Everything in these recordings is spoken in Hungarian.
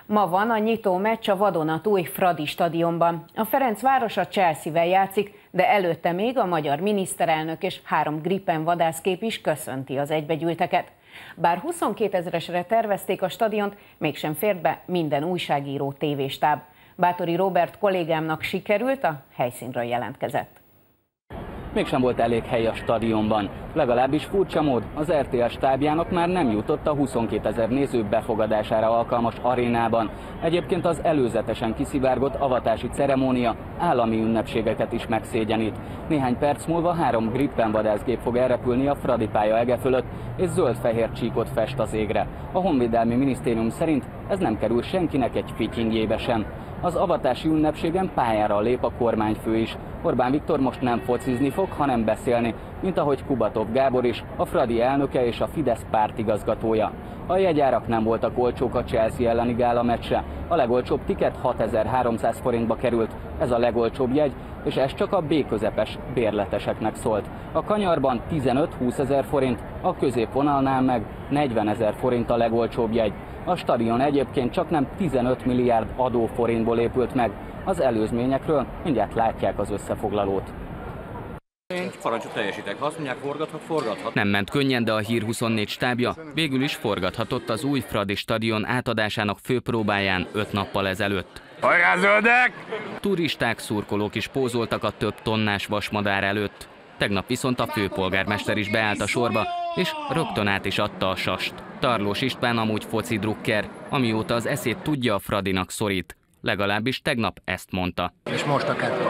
Ma van a nyitó meccs a vadonatúj Fradi stadionban. A Ferencváros a Chelsea-vel játszik, de előtte még a magyar miniszterelnök és 3 Gripen vadászgép is köszönti az egybegyűlteket. Bár 22 000-esre tervezték a stadiont, mégsem fért be minden újságíró, tévéstáb. Báthori Róbert kollégámnak sikerült, a helyszínről jelentkezett. Mégsem volt elég hely a stadionban. Legalábbis furcsa mód, az RTL stábjának már nem jutott a 22 000 néző befogadására alkalmas arénában. Egyébként az előzetesen kiszivárgott avatási ceremónia állami ünnepségeket is megszégyenít. Néhány perc múlva 3 Gripen vadászgép fog elrepülni a Fradi pálya ege fölött, és zöld-fehér csíkot fest az égre. A Honvédelmi Minisztérium szerint ez nem kerül senkinek egy fityingjébe sem. Az avatási ünnepségen pályára lép a kormányfő is. Orbán Viktor most nem focizni fog, hanem beszélni, mint ahogy Kubatov Gábor is, a Fradi elnöke és a Fidesz pártigazgatója. A jegyárak nem voltak olcsók a Chelsea elleni gála meccsre. A legolcsóbb tiket 6300 forintba került. Ez a legolcsóbb jegy, és ez csak a B-közepes bérleteseknek szólt. A kanyarban 15-20 000 forint, a középvonalnál meg 40 000 forint a legolcsóbb jegy. A stadion egyébként csaknem 15 milliárd adóforintból épült meg. Az előzményekről mindjárt látják az összefoglalót. Parancsot teljesítek. Ha azt mondják, forgathat. Nem ment könnyen, de a Hír 24 stábja végül is forgathatott az új Fradi stadion átadásának főpróbáján 5 nappal ezelőtt. Hajrá zöldek! Turisták, szurkolók is pózoltak a több tonnás vasmadár előtt. Tegnap viszont a főpolgármester is beállt a sorba, és rögtön át is adta a sast. Tarlós István amúgy foci drukker, amióta az eszét tudja, a Fradinak szorít. Legalábbis tegnap ezt mondta. És most a kettő.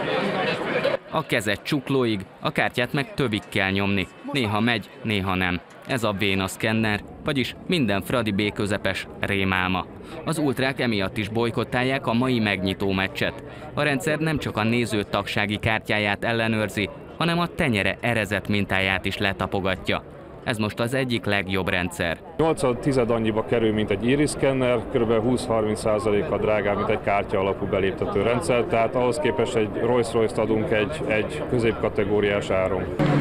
A kezet csuklóig, a kártyát meg tövig kell nyomni. Néha megy, néha nem. Ez a véna szkenner, vagyis minden Fradi B-közepes rémálma. Az ultrák emiatt is bojkottálják a mai megnyitó meccset. A rendszer nem csak a néző tagsági kártyáját ellenőrzi, hanem a tenyere erezett mintáját is letapogatja. Ez most az egyik legjobb rendszer. 8-10 annyiba kerül, mint egy iris-szkenner, kb. 20-30%-kal drágább, mint egy kártya alapú beléptető rendszer, tehát ahhoz képest egy Rolls-Royce-t adunk egy középkategóriás áron.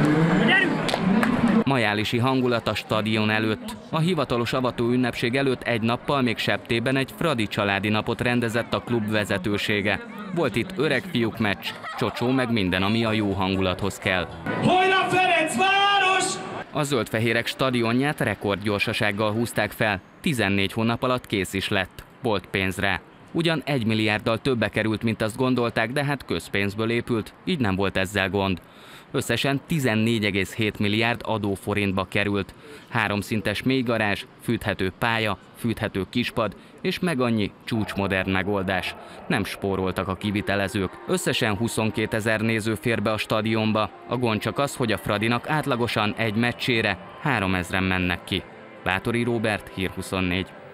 Majálisi hangulat a stadion előtt. A hivatalos avató ünnepség előtt egy nappal még Septében egy Fradi családi napot rendezett a klub vezetősége. Volt itt öreg fiúk meccs, csocsó meg minden, ami a jó hangulathoz kell. Hajrá Ferencváros! A zöldfehérek stadionját rekordgyorsasággal húzták fel, 14 hónap alatt kész is lett. Volt pénz rá. Ugyan 1 milliárddal többe került, mint azt gondolták, de hát közpénzből épült, így nem volt ezzel gond. Összesen 14,7 milliárd adóforintba került. 3 szintes mélygarázs, fűthető pálya, fűthető kispad és meg annyi csúcsmodern megoldás. Nem spóroltak a kivitelezők. Összesen 22 000 néző fér be a stadionba. A gond csak az, hogy a Fradinak átlagosan egy meccsére 3000-en mennek ki. Báthori Róbert, Hír 24.